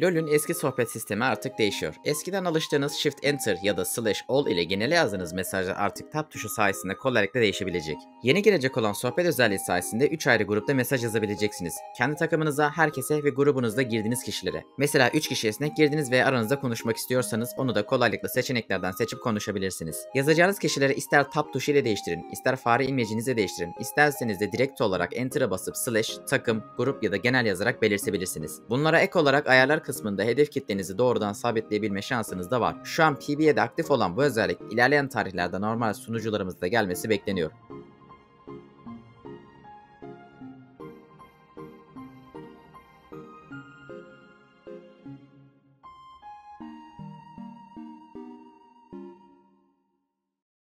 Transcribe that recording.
LoL'ün eski sohbet sistemi artık değişiyor. Eskiden alıştığınız Shift Enter ya da Slash All ile genele yazdığınız mesajlar artık Tab tuşu sayesinde kolaylıkla değişebilecek. Yeni gelecek olan sohbet özelliği sayesinde 3 ayrı grupta mesaj yazabileceksiniz. Kendi takımınıza, herkese ve grubunuzda girdiğiniz kişilere. Mesela 3 kişi esnek girdiniz ve aranızda konuşmak istiyorsanız onu da kolaylıkla seçeneklerden seçip konuşabilirsiniz. Yazacağınız kişilere ister Tab tuşu ile değiştirin, ister fare imlecinize değiştirin, isterseniz de direkt olarak Enter'a basıp Slash, takım, grup ya da genel yazarak belirtebilirsiniz. Bunlara ek olarak ayarlar kısmında hedef kitlenizi doğrudan sabitleyebilme şansınız da var. Şu an PB'de aktif olan bu özellik ilerleyen tarihlerde normal sunucularımızda gelmesi bekleniyor.